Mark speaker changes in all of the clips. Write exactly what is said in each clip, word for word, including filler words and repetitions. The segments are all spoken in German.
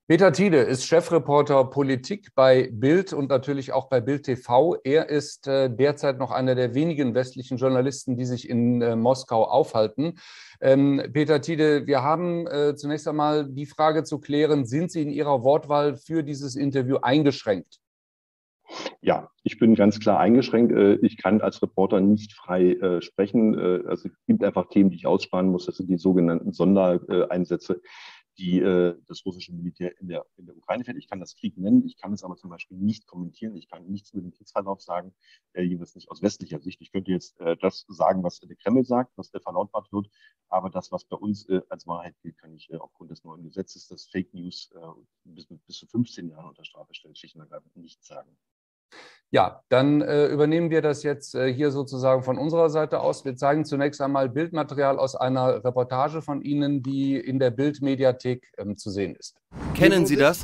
Speaker 1: Peter Thiele ist Chefreporter Politik bei Bild und natürlich auch bei Bild T V. Er ist äh, derzeit noch einer der wenigen westlichen Journalisten, die sich in äh, Moskau aufhalten. Ähm, Peter Thiele, wir haben äh, zunächst einmal die Frage zu klären, sind Sie in Ihrer Wortwahl für dieses Interview eingeschränkt?
Speaker 2: Ja, ich bin ganz klar eingeschränkt. Ich kann als Reporter nicht frei sprechen. Also es gibt einfach Themen, die ich aussparen muss. Das sind die sogenannten Sondereinsätze, die das russische Militär in der, in der Ukraine fährt. Ich kann das Krieg nennen, ich kann es aber zum Beispiel nicht kommentieren. Ich kann nichts über den Kriegsverlauf sagen, jeweils nicht aus westlicher Sicht. Ich könnte jetzt das sagen, was der Kreml sagt, was verlautbart wird, aber das, was bei uns als Wahrheit gilt, kann ich aufgrund des neuen Gesetzes, das Fake News bis, bis zu fünfzehn Jahren unter Strafe stellt, schlicht und ergreifend nicht sagen.
Speaker 1: Ja, dann äh, übernehmen wir das jetzt äh, hier sozusagen von unserer Seite aus. Wir zeigen zunächst einmal Bildmaterial aus einer Reportage von Ihnen, die in der Bild-Mediathek ähm, zu sehen ist.
Speaker 3: Kennen Sie das?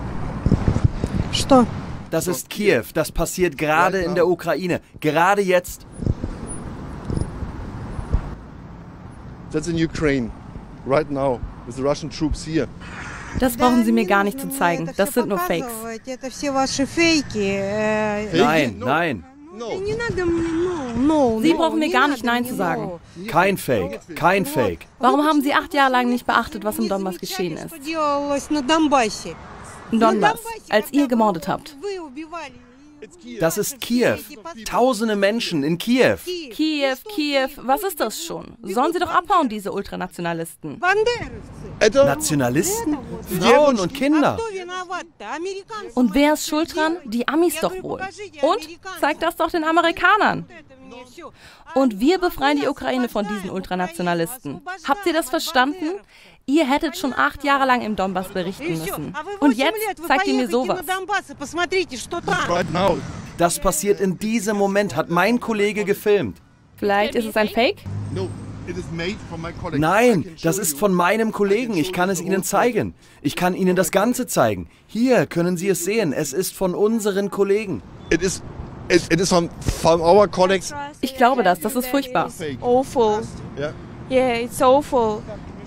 Speaker 4: Что?
Speaker 3: Das ist Kiew. Das passiert gerade in der Ukraine. Gerade jetzt.
Speaker 4: That's in Ukraine. Right now. With the Russian troops here.
Speaker 5: Das brauchen Sie mir gar nicht zu zeigen. Das sind nur Fakes.
Speaker 3: Nein, nein.
Speaker 5: Sie brauchen mir gar nicht Nein zu sagen.
Speaker 3: Kein Fake, kein Fake.
Speaker 5: Warum haben Sie acht Jahre lang nicht beachtet, was im Donbass geschehen ist? In Donbass, als ihr gemordet habt.
Speaker 3: Das ist Kiew. Tausende Menschen in Kiew.
Speaker 5: Kiew, Kiew, was ist das schon? Sollen sie doch abhauen, diese Ultranationalisten.
Speaker 3: Nationalisten? Frauen und Kinder.
Speaker 5: Und wer ist schuld dran? Die Amis doch wohl. Und? Zeigt das doch den Amerikanern. Und wir befreien die Ukraine von diesen Ultranationalisten. Habt ihr das verstanden? Ihr hättet schon acht Jahre lang im Donbass berichten müssen. Und jetzt zeigt ihr mir sowas.
Speaker 3: Das passiert in diesem Moment, hat mein Kollege gefilmt.
Speaker 5: Vielleicht ist es ein Fake?
Speaker 3: Nein, das ist von meinem Kollegen. Ich kann es Ihnen zeigen. Ich kann Ihnen das Ganze zeigen. Hier können Sie es sehen. Es ist von unseren Kollegen.
Speaker 4: It is, it, it is from, from our colleagues.
Speaker 5: Ich glaube das. Das ist furchtbar.
Speaker 6: Awful.
Speaker 4: Yeah.
Speaker 6: Yeah, it's awful.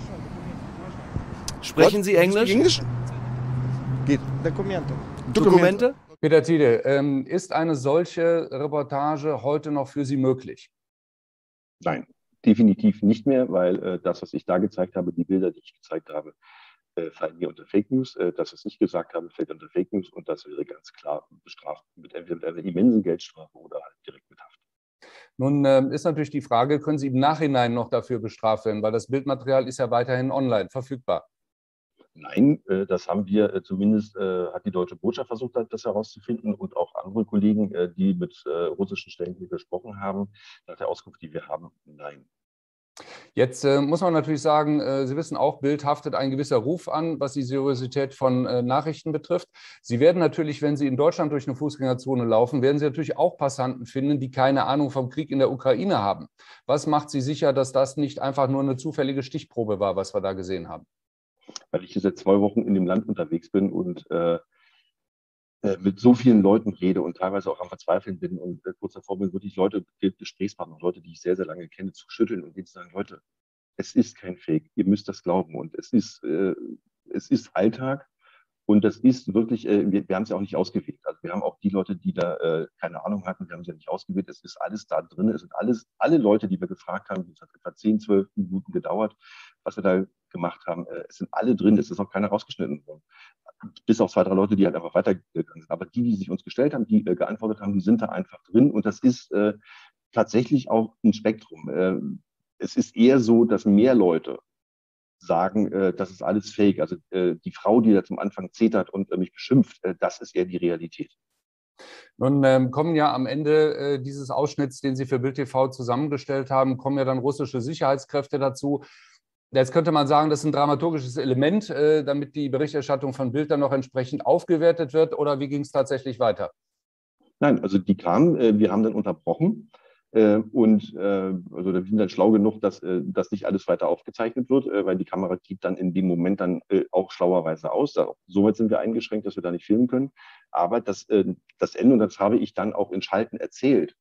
Speaker 3: Sprechen Sie Englisch?
Speaker 4: Englisch? Geht. Dokumente.
Speaker 3: Dokumente?
Speaker 1: Peter Thiele, ähm, ist eine solche Reportage heute noch für Sie möglich?
Speaker 2: Nein, definitiv nicht mehr, weil äh, das, was ich da gezeigt habe, die Bilder, die ich gezeigt habe, äh, fallen hier unter Fake News. Äh, das, was ich gesagt habe, fällt unter Fake News und das wäre ganz klar bestraft mit entweder mit einer immensen Geldstrafe oder halt direkt mit Haft.
Speaker 1: Nun ähm, ist natürlich die Frage, können Sie im Nachhinein noch dafür bestraft werden, weil das Bildmaterial ist ja weiterhin online verfügbar.
Speaker 2: Nein, äh, das haben wir äh, zumindest, äh, hat die deutsche Botschaft versucht, das herauszufinden und auch andere Kollegen, äh, die mit äh, russischen Stellen hier gesprochen haben, nach der Auskunft, die wir haben, nein.
Speaker 1: Jetzt äh, muss man natürlich sagen, äh, Sie wissen auch, Bild haftet ein gewisser Ruf an, was die Seriosität von äh, Nachrichten betrifft. Sie werden natürlich, wenn Sie in Deutschland durch eine Fußgängerzone laufen, werden Sie natürlich auch Passanten finden, die keine Ahnung vom Krieg in der Ukraine haben. Was macht Sie sicher, dass das nicht einfach nur eine zufällige Stichprobe war, was wir da gesehen haben?
Speaker 2: Weil ich seit zwei Wochen in dem Land unterwegs bin und äh, mit so vielen Leuten rede und teilweise auch am Verzweifeln bin und äh, kurz davor bin, wirklich Leute, Gesprächspartner, Leute, die ich sehr, sehr lange kenne, zu schütteln und denen zu sagen, Leute, es ist kein Fake, ihr müsst das glauben und es ist, äh, es ist Alltag und das ist wirklich, äh, wir, wir haben es ja auch nicht ausgewählt. Also wir haben auch die Leute, die da äh, keine Ahnung hatten, wir haben es ja nicht ausgewählt, es ist alles da drin, es sind alles, alle Leute, die wir gefragt haben, es hat etwa zehn, zwölf Minuten gedauert, was wir da gemacht haben, äh, es sind alle drin, es ist auch keiner rausgeschnitten worden. Bis auf zwei, drei Leute, die halt einfach weitergegangen sind. Aber die, die sich uns gestellt haben, die äh, geantwortet haben, die sind da einfach drin. Und das ist äh, tatsächlich auch ein Spektrum. Äh, es ist eher so, dass mehr Leute sagen, äh, das ist alles Fake. Also äh, die Frau, die da zum Anfang zetert und äh, mich beschimpft, äh, das ist eher die Realität.
Speaker 1: Nun ähm, kommen ja am Ende äh, dieses Ausschnitts, den Sie für Bild T V zusammengestellt haben, kommen ja dann russische Sicherheitskräfte dazu. Jetzt könnte man sagen, das ist ein dramaturgisches Element, äh, damit die Berichterstattung von Bild dann noch entsprechend aufgewertet wird. Oder wie ging es tatsächlich weiter?
Speaker 2: Nein, also die kamen, äh, wir haben dann unterbrochen. Äh, und äh, also wir sind dann schlau genug, dass äh, das nicht alles weiter aufgezeichnet wird, äh, weil die Kamera gibt dann in dem Moment dann äh, auch schlauerweise aus. Da, soweit sind wir eingeschränkt, dass wir da nicht filmen können. Aber das, äh, das Ende, und das habe ich dann auch in Schalten erzählt,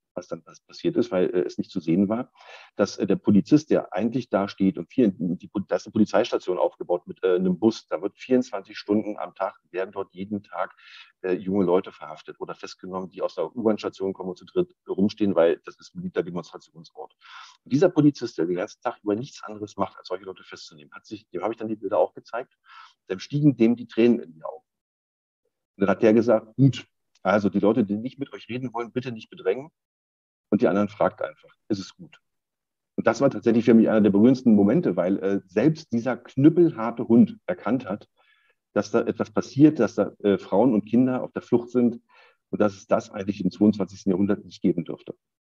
Speaker 2: was dann passiert ist, weil äh, es nicht zu sehen war, dass äh, der Polizist, der eigentlich da steht und vier, die, da ist eine Polizeistation aufgebaut mit äh, einem Bus, da wird vierundzwanzig Stunden am Tag, werden dort jeden Tag äh, junge Leute verhaftet oder festgenommen, die aus der U-Bahn-Station kommen und zu dritt rumstehen, weil das ist ein beliebter Demonstrationsort. Und dieser Polizist, der den ganzen Tag über nichts anderes macht, als solche Leute festzunehmen, hat sich, dem habe ich dann die Bilder auch gezeigt, dann stiegen dem die Tränen in die Augen. Und dann hat der gesagt, gut, also die Leute, die nicht mit euch reden wollen, bitte nicht bedrängen. Und die anderen fragt einfach, ist es gut? Und das war tatsächlich für mich einer der berührendsten Momente, weil äh, selbst dieser knüppelharte Hund erkannt hat, dass da etwas passiert, dass da äh, Frauen und Kinder auf der Flucht sind und dass es das eigentlich im zweiundzwanzigsten Jahrhundert nicht geben dürfte.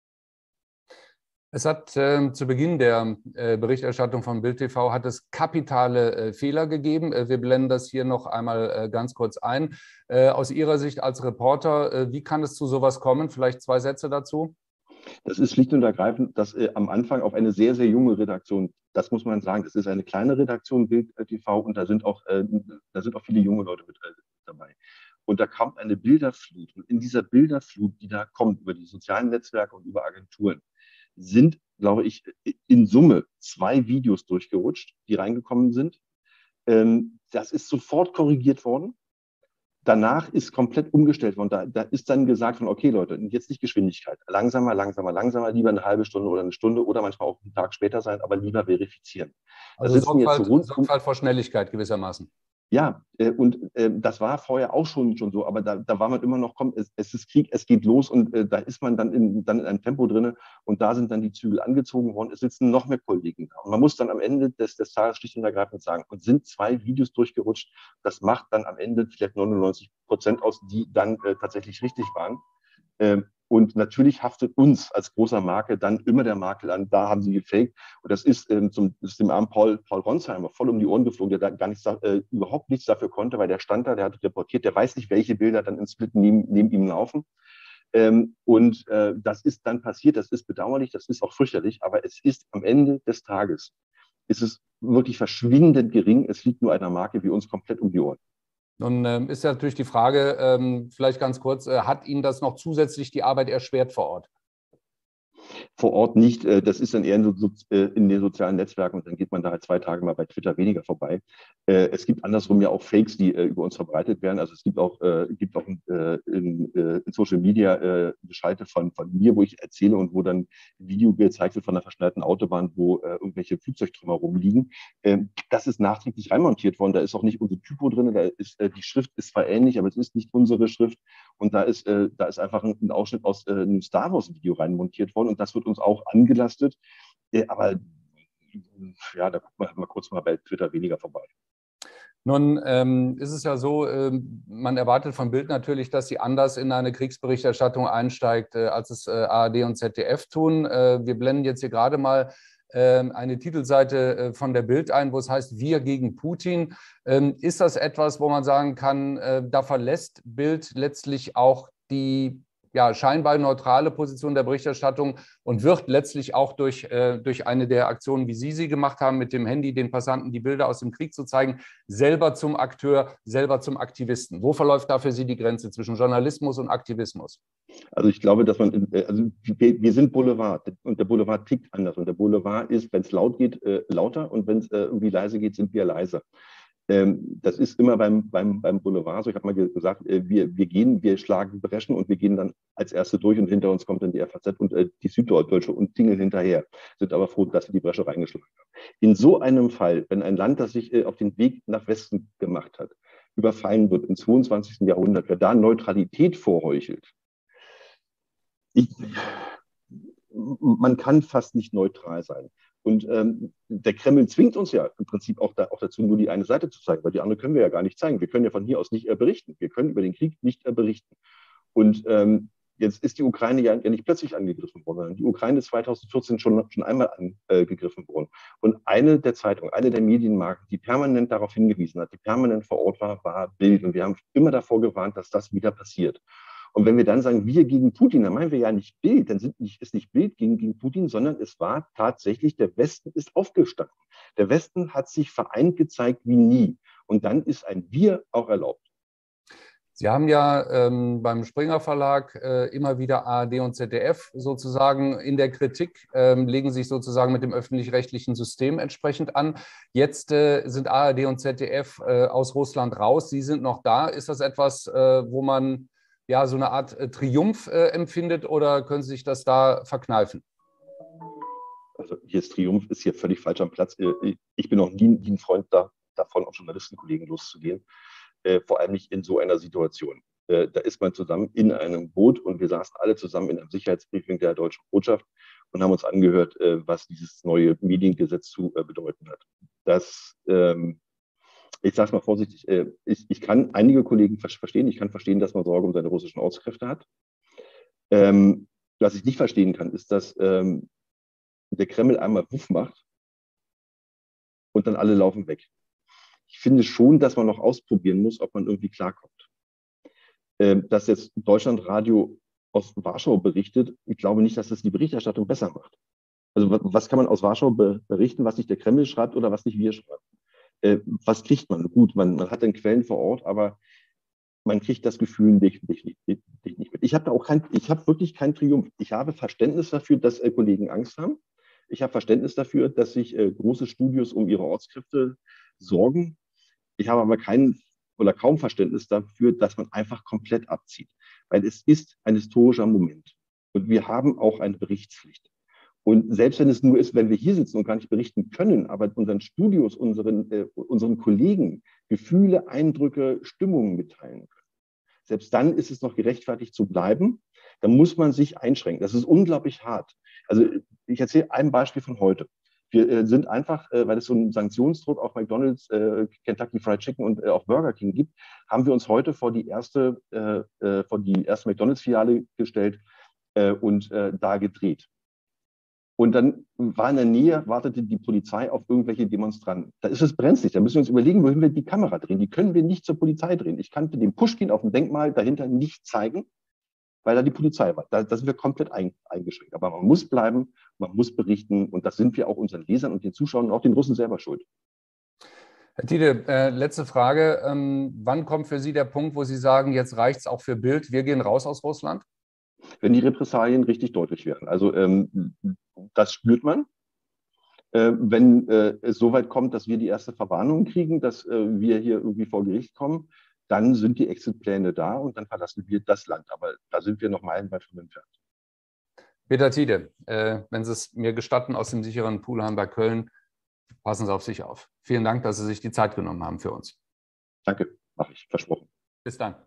Speaker 1: Es hat äh, zu Beginn der äh, Berichterstattung von Bild T V hat es kapitale äh, Fehler gegeben. Äh, wir blenden das hier noch einmal äh, ganz kurz ein. Äh, aus Ihrer Sicht als Reporter, äh, wie kann es zu sowas kommen? Vielleicht zwei Sätze dazu.
Speaker 2: Das ist schlicht und ergreifend, dass äh, am Anfang auf eine sehr, sehr junge Redaktion, das muss man sagen, das ist eine kleine Redaktion Bild T V und da sind auch, äh, da sind auch viele junge Leute mit äh, dabei. Und da kommt eine Bilderflut und in dieser Bilderflut, die da kommt über die sozialen Netzwerke und über Agenturen, sind, glaube ich, in Summe zwei Videos durchgerutscht, die reingekommen sind. Ähm, das ist sofort korrigiert worden. Danach ist komplett umgestellt worden. Da, da ist dann gesagt von, okay Leute, jetzt nicht Geschwindigkeit. Langsamer, langsamer, langsamer, lieber eine halbe Stunde oder eine Stunde oder manchmal auch einen Tag später sein, aber lieber verifizieren.
Speaker 1: Also Sorgfalt, jetzt so rund, Sorgfalt vor Schnelligkeit gewissermaßen.
Speaker 2: Ja, äh, und äh, das war vorher auch schon, schon so, aber da, da war man immer noch, komm, es, es ist Krieg, es geht los und äh, da ist man dann in, dann in einem Tempo drin und da sind dann die Zügel angezogen worden, es sitzen noch mehr Kollegen da. Und man muss dann am Ende des, des Tages schlicht und ergreifend sagen, und sind zwei Videos durchgerutscht, das macht dann am Ende vielleicht neunundneunzig Prozent aus, die dann äh, tatsächlich richtig waren. Ähm, Und natürlich haftet uns als großer Marke dann immer der Makel an, da haben sie gefaked. Und das ist, ähm, zum, das ist dem armen Paul, Paul Ronsheimer voll um die Ohren geflogen, der da gar nichts, äh, überhaupt nichts dafür konnte, weil der stand da, der hat reportiert, der weiß nicht, welche Bilder dann im Split neben, neben ihm laufen. Ähm, und äh, das ist dann passiert, das ist bedauerlich, das ist auch fürchterlich, aber es ist am Ende des Tages, ist es wirklich verschwindend gering. Es liegt nur einer Marke wie uns komplett um die Ohren.
Speaker 1: Nun ähm, ist ja natürlich die Frage, ähm, vielleicht ganz kurz, äh, hat Ihnen das noch zusätzlich die Arbeit erschwert vor Ort?
Speaker 2: Vor Ort nicht. Das ist dann eher in den sozialen Netzwerken und dann geht man da halt zwei Tage mal bei Twitter weniger vorbei. Es gibt andersrum ja auch Fakes, die über uns verbreitet werden. Also es gibt auch, gibt auch in, in Social Media eine Schalte von, von mir, wo ich erzähle und wo dann ein Video gezeigt wird von einer verschneiten Autobahn, wo irgendwelche Flugzeugtrümmer rumliegen. Das ist nachträglich reinmontiert worden. Da ist auch nicht unser Typo drin. Da ist, die Schrift ist zwar ähnlich, aber es ist nicht unsere Schrift. Und da ist, da ist einfach ein Ausschnitt aus einem Star Wars Video reinmontiert worden. Und das wird uns auch angelastet. Aber ja, da guckt man mal kurz mal bei Twitter weniger vorbei.
Speaker 1: Nun ähm, ist es ja so, ähm, man erwartet von Bild natürlich, dass sie anders in eine Kriegsberichterstattung einsteigt, äh, als es äh, A R D und Z D F tun. Äh, wir blenden jetzt hier gerade mal äh, eine Titelseite äh, von der Bild ein, wo es heißt, wir gegen Putin. Ähm, ist das etwas, wo man sagen kann, äh, da verlässt Bild letztlich auch die ja, scheinbar neutrale Position der Berichterstattung und wird letztlich auch durch, äh, durch eine der Aktionen, wie Sie sie gemacht haben, mit dem Handy den Passanten die Bilder aus dem Krieg zu zeigen, selber zum Akteur, selber zum Aktivisten. Wo verläuft da für Sie die Grenze zwischen Journalismus und Aktivismus? Also ich glaube, dass man, also wir, wir sind Boulevard und der Boulevard tickt anders. Und der Boulevard ist, wenn es laut geht, äh, lauter und wenn es äh, irgendwie leise geht, sind wir leiser. Ähm, das ist immer beim, beim, beim Boulevard so. Ich habe mal gesagt, äh, wir, wir gehen, wir schlagen Breschen und wir gehen dann als Erste durch und hinter uns kommt dann die F A Z und äh, die Süddeutsche und tingeln hinterher. Sind aber froh, dass wir die Bresche reingeschlagen haben. In so einem Fall, wenn ein Land, das sich äh, auf den Weg nach Westen gemacht hat, überfallen wird im zweiundzwanzigsten Jahrhundert, wer da Neutralität vorheuchelt, ich, man kann fast nicht neutral sein. Und ähm, der Kreml zwingt uns ja im Prinzip auch, da, auch dazu, nur die eine Seite zu zeigen, weil die andere können wir ja gar nicht zeigen. Wir können ja von hier aus nicht äh, berichten. Wir können über den Krieg nicht äh, berichten. Und ähm, jetzt ist die Ukraine ja, ja nicht plötzlich angegriffen worden, sondern die Ukraine ist zweitausendvierzehn schon, schon einmal angegriffen äh, worden. Und eine der Zeitungen, eine der Medienmarken, die permanent darauf hingewiesen hat, die permanent vor Ort war, war Bild. Und wir haben immer davor gewarnt, dass das wieder passiert. Und wenn wir dann sagen, wir gegen Putin, dann meinen wir ja nicht Bild, dann sind nicht, ist nicht Bild gegen, gegen Putin, sondern es war tatsächlich, der Westen ist aufgestanden. Der Westen hat sich vereint gezeigt wie nie. Und dann ist ein Wir auch erlaubt. Sie haben ja ähm, beim Springer Verlag äh, immer wieder A R D und Z D F sozusagen in der Kritik, ähm, legen sich sozusagen mit dem öffentlich-rechtlichen System entsprechend an. Jetzt äh, sind A R D und Z D F äh, aus Russland raus. Sie sind noch da. Ist das etwas, äh, wo man ja so eine Art äh, Triumph äh, empfindet, oder können Sie sich das da verkneifen?
Speaker 2: Also hier ist Triumph, ist hier völlig falsch am Platz. Ich bin auch nie, nie ein Freund da, davon, auf Journalistenkollegen loszugehen. Äh, vor allem nicht in so einer Situation. Äh, da ist man zusammen in einem Boot und wir saßen alle zusammen in einem Sicherheitsbriefing der deutschen Botschaft und haben uns angehört, äh, was dieses neue Mediengesetz zu äh, bedeuten hat. Das, ähm, ich sage es mal vorsichtig, äh, ich, ich kann einige Kollegen ver verstehen. Ich kann verstehen, dass man Sorge um seine russischen Ortskräfte hat. Ähm, was ich nicht verstehen kann, ist, dass ähm, der Kreml einmal Wuff macht und dann alle laufen weg. Ich finde schon, dass man noch ausprobieren muss, ob man irgendwie klarkommt. Ähm, dass jetzt Deutschlandradio aus Warschau berichtet, ich glaube nicht, dass das die Berichterstattung besser macht. Also was kann man aus Warschau be berichten, was nicht der Kreml schreibt oder was nicht wir schreiben? Äh, was kriegt man? Gut, man, man hat dann Quellen vor Ort, aber man kriegt das Gefühl nicht, nicht, nicht, nicht mit. Ich habe da auch kein, ich habe wirklich keinen Triumph. Ich habe Verständnis dafür, dass äh, Kollegen Angst haben. Ich habe Verständnis dafür, dass sich äh, große Studios um ihre Ortskräfte sorgen. Ich habe aber kein oder kaum Verständnis dafür, dass man einfach komplett abzieht. Weil es ist ein historischer Moment. Und wir haben auch eine Berichtspflicht. Und selbst wenn es nur ist, wenn wir hier sitzen und gar nicht berichten können, aber unseren Studios, unseren, äh, unseren Kollegen Gefühle, Eindrücke, Stimmungen mitteilen können, selbst dann ist es noch gerechtfertigt zu bleiben. Da muss man sich einschränken. Das ist unglaublich hart. Also ich erzähle ein Beispiel von heute. Wir äh, sind einfach, äh, weil es so einen Sanktionsdruck auf McDonald's, äh, Kentucky Fried Chicken und äh, auch Burger King gibt, haben wir uns heute vor die erste, äh, äh, vor die erste McDonald's-Filiale gestellt äh, und äh, da gedreht. Und dann war in der Nähe, wartete die Polizei auf irgendwelche Demonstranten. Da ist es brenzlig. Da müssen wir uns überlegen, wohin wir die Kamera drehen. Die können wir nicht zur Polizei drehen. Ich kann den Pushkin auf dem Denkmal dahinter nicht zeigen, weil da die Polizei war. Da, da sind wir komplett ein, eingeschränkt. Aber man muss bleiben, man muss berichten. Und das sind wir auch unseren Lesern und den Zuschauern und auch den Russen selber schuld.
Speaker 1: Herr Tiede, äh, letzte Frage. Ähm, wann kommt für Sie der Punkt, wo Sie sagen, jetzt reicht es auch für Bild, wir gehen raus aus Russland?
Speaker 2: Wenn die Repressalien richtig deutlich werden. Also ähm, das spürt man. Äh, wenn äh, es so weit kommt, dass wir die erste Verwarnung kriegen, dass äh, wir hier irgendwie vor Gericht kommen, dann sind die Exitpläne da und dann verlassen wir das Land. Aber da sind wir noch meilenweit von entfernt.
Speaker 1: Peter Tiede, äh, wenn Sie es mir gestatten, aus dem sicheren Pulheim bei Köln, passen Sie auf sich auf. Vielen Dank, dass Sie sich die Zeit genommen haben für uns.
Speaker 2: Danke, mache ich, versprochen.
Speaker 1: Bis dann.